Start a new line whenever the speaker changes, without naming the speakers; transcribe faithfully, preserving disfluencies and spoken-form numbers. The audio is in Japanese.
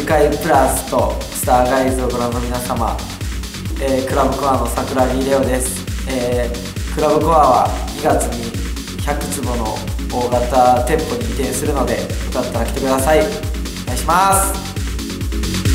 会プラスとスターガイズをご覧の皆様、えー、クラブコアの桜木レオです。えー、クラブコアはにがつにひゃくつぼの大型店舗に移転するので、よかったら来てください。お願いします。